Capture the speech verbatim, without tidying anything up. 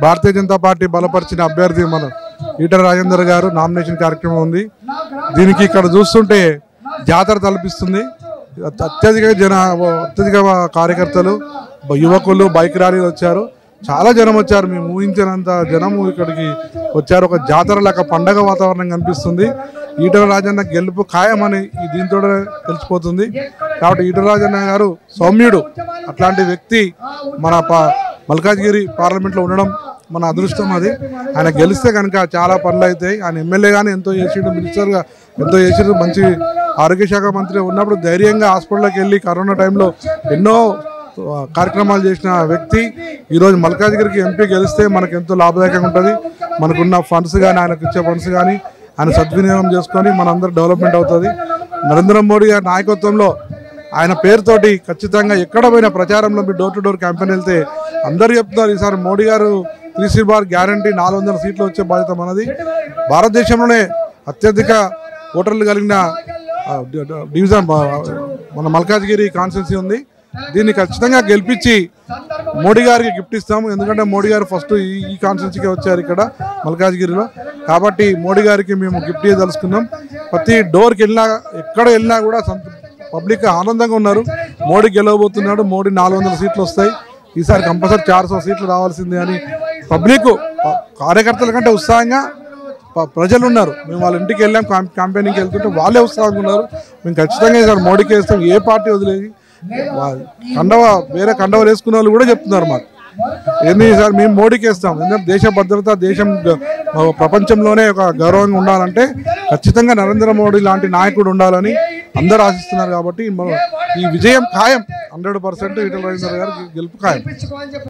Bharatiya Janata party బలపరిచిన అభ్యర్థి మన ఈటల రాజేందర్ గారు నామినేషన్ కార్యక్రమం ఉంది. దీనికి ఇక్కడ చూస్తుంటే జాతర తలపిస్తుంది. అత్యధిక జన అత్యధిక కార్యకర్తలు, యువకులు, బైక్ ర్యాలీలు వచ్చారు. చాలా జనం వచ్చారు. మేము ఊహించినంత జనము ఇక్కడికి వచ్చారు. ఒక జాతర లాగా పండగ వాతావరణం కనిపిస్తుంది. ఈటల రాజన్న గెలుపు ఖాయమని దీంతో తెలిసిపోతుంది. కాబట్టి ఈటల రాజన్న గారు సౌమ్యుడు, అట్లాంటి వ్యక్తి మన మల్కాజ్గిరి పార్లమెంట్లో ఉండడం మన అదృష్టం. అది ఆయన గెలిస్తే కనుక చాలా పనులు అవుతాయి. ఆయన ఎమ్మెల్యేగానే ఎంతో చేసిండు, మినిస్టర్గా ఎంతో చేసిండు. మంచి ఆరోగ్య శాఖ మంత్రి ఉన్నప్పుడు ధైర్యంగా హాస్పిటల్కి వెళ్ళి కరోనా టైంలో ఎన్నో కార్యక్రమాలు చేసిన వ్యక్తి. ఈరోజు మల్కాజ్గిరికి ఎంపీ గెలిస్తే మనకు ఎంతో లాభదాయకంగా ఉంటుంది. మనకున్న ఫండ్స్ కానీ, ఆయనకు ఇచ్చే ఫండ్స్ కానీ ఆయన సద్వినియోగం చేసుకొని మనందరూ డెవలప్మెంట్ అవుతుంది. నరేంద్ర మోడీ గారి నాయకత్వంలో ఆయన పేరుతోటి ఖచ్చితంగా ఎక్కడ పోయిన ప్రచారంలో మీరు డోర్ టు డోర్ క్యాంపెయిన్ వెళ్తే అందరూ చెప్తున్నారు ఈసారి మోడీ గారు త్రీ సీ బార్ గ్యారంటీ నాలుగు వందల సీట్లు వచ్చే బాధ్యత మనది. భారతదేశంలోనే అత్యధిక ఓటర్లు కలిగిన డివిజన్ మన మల్కాజ్గిరి కాన్స్టిట్యున్సీ ఉంది. దీన్ని ఖచ్చితంగా గెలిపించి మోడీ గారికి గిఫ్ట్ ఇస్తాము. ఎందుకంటే మోడీ గారు ఫస్ట్ ఈ కాన్స్టిట్యున్సీకి వచ్చారు ఇక్కడ మల్కాజ్గిరిలో. కాబట్టి మోడీ గారికి మేము గిఫ్ట్ ఇవ్వదలుచుకున్నాం. ప్రతి డోర్కి వెళ్ళినా ఎక్కడ వెళ్ళినా కూడా పబ్లిక్ ఆనందంగా ఉన్నారు. మోడీ గెలవబోతున్నాడు, మోడీ నాలుగు వందల సీట్లు వస్తాయి, ఈసారి కంపల్సరీ చార్ సో సీట్లు రావాల్సిందే అని పబ్లిక్ కార్యకర్తల కంటే ఉత్సాహంగా ప్రజలు ఉన్నారు. మేము వాళ్ళ ఇంటికి వెళ్ళాం, క్యాంపెయినింగ్కి వెళ్తుంటే వాళ్ళే ఉత్సాహంగా ఉన్నారు. మేము ఖచ్చితంగా ఈసారి మోడీకి వేస్తాం, ఏ పార్టీ వదిలేది. కండవ వేరే కండవలు వేసుకున్న వాళ్ళు కూడా చెప్తున్నారు మాకు ఏంది సార్ మేము మోడీకి వేస్తాం. ఎందుకంటే దేశ భద్రత, దేశం ప్రపంచంలోనే ఒక గౌరవంగా ఉండాలంటే ఖచ్చితంగా నరేంద్ర మోడీ లాంటి నాయకుడు ఉండాలని అందరూ ఆశిస్తున్నారు. కాబట్టి ఈ విజయం ఖాయం, హండ్రెడ్ పర్సెంట్ ఈటల రాజేందర్ గారు గెలుపు ఖాయం.